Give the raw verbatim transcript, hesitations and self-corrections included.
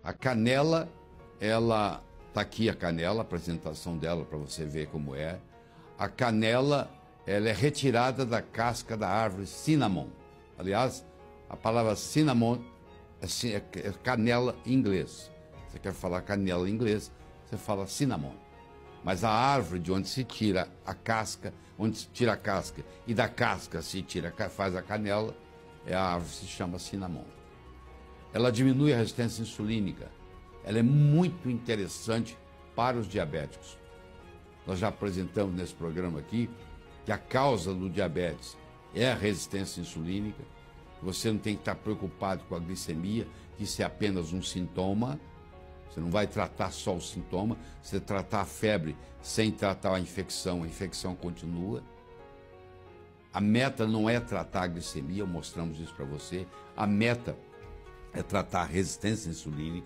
A canela, ela tá aqui a canela, a apresentação dela para você ver como é. A canela, ela é retirada da casca da árvore cinnamon. Aliás, a palavra cinnamon é, é canela em inglês. Você quer falar canela em inglês, você fala cinnamon. Mas a árvore de onde se tira a casca, onde se tira a casca e da casca se tira, faz a canela, é a árvore que se chama cinnamon. Ela diminui a resistência insulínica. Ela é muito interessante para os diabéticos. Nós já apresentamos nesse programa aqui que a causa do diabetes é a resistência insulínica. Você não tem que estar preocupado com a glicemia, que isso é apenas um sintoma. Você não vai tratar só o sintoma, você tratar a febre sem tratar a infecção, a infecção continua. A meta não é tratar a glicemia, mostramos isso para você. A meta é tratar a resistência insulínica.